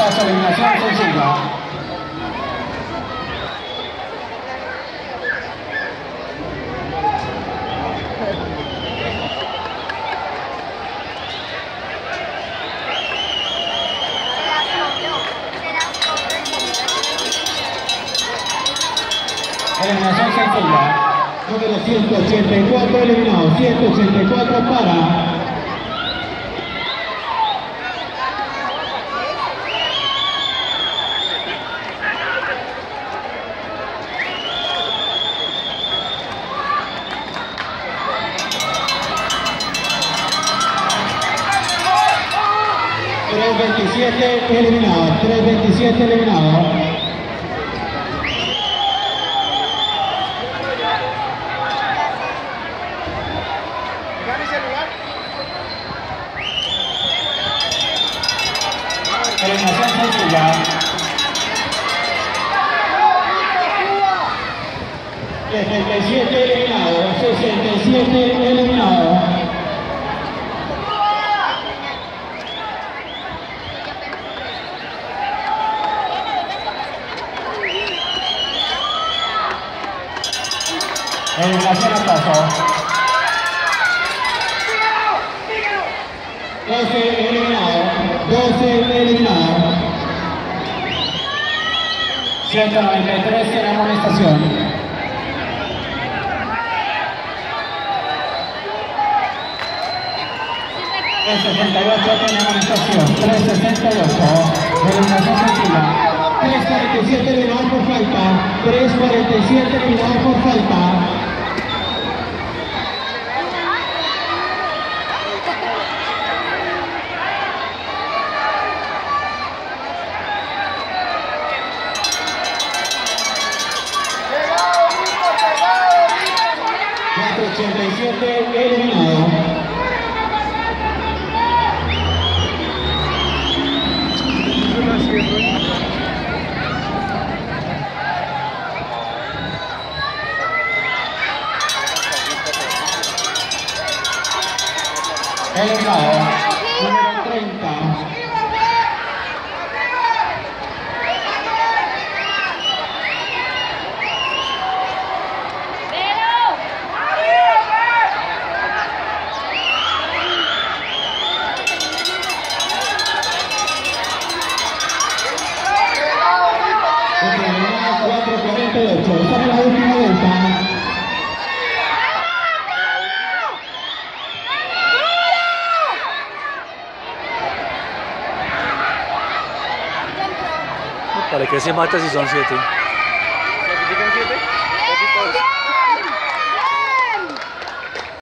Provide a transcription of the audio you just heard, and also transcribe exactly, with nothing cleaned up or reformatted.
paso, eliminación sencilla. Eliminación sencilla. Número ciento ochenta y cuatro eliminado, ciento ochenta y cuatro para. tres veintisiete eliminado, tres veintisiete eliminado. Eliminación sencilla. sesenta y siete eliminado, sesenta y siete eliminado. Eliminación al paso. doce eliminado, doce eliminado. ciento noventa y tres en amonestación. trescientos sesenta y ocho en amonestación. trescientos sesenta y ocho. Eliminación sencilla. tres cuarenta y siete eliminado por falta, tres cuarenta y siete eliminado por falta. cuatro ochenta y siete eliminado. Eliminado. Número treinta. cuatro cuarenta y ocho. Esta es la última vuelta. ¿Para qué se mata si son siete? ¿Clasifican siete?